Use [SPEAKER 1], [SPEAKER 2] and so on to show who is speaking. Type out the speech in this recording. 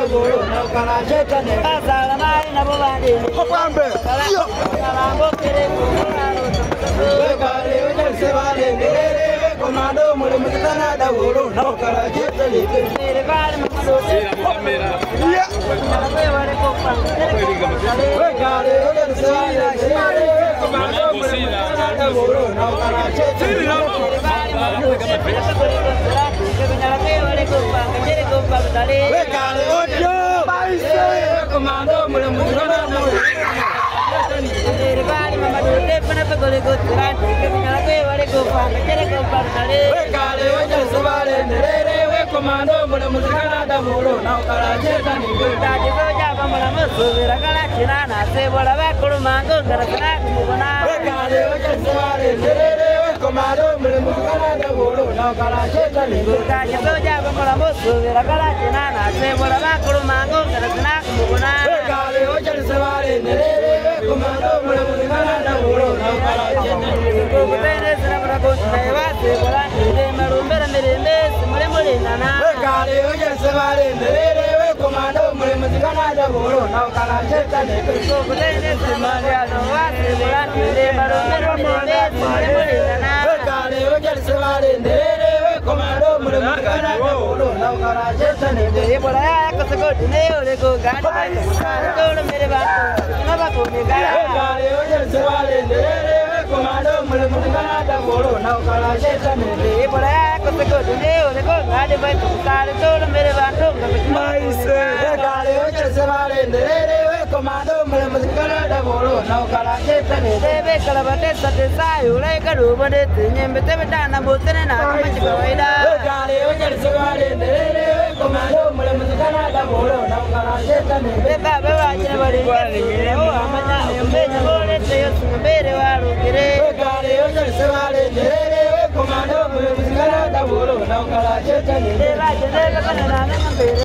[SPEAKER 1] bolo na kala cheta ne asala mai na bobandi
[SPEAKER 2] Hopambe yo
[SPEAKER 1] kalambo kere
[SPEAKER 2] kale oje se vale nere komando mule mutana da bolo na kala cheta ne
[SPEAKER 1] kere vale mamado
[SPEAKER 2] ya
[SPEAKER 1] kale vale kopa
[SPEAKER 2] kale oje se vale nere komando mule mutana da bolo na kala cheta ne kale oje paise komando mule mutana da bolo kale oje se vale nere komando mule mutana da bolo na kala cheta ne kale oje se vale nere komando mule mutana da bolo na kala cheta ne kale oje se vale nere komando mule mutana da bolo na kala cheta kale oje se vale nere komando mule mutana da bolo na kala cheta ne kale oje se vale nere komando mule mutana da bolo na kala cheta ne kale oje se vale nere komando mule mutana da bolo na kala cheta ne maise kale oje se vale nere komando mule mutana da bolo na kala cheta ne kale oje se vale nere komando mule mutana da bolo na kala cheta ne kale oje se vale nere komando mule mutana da bolo na kala cheta ne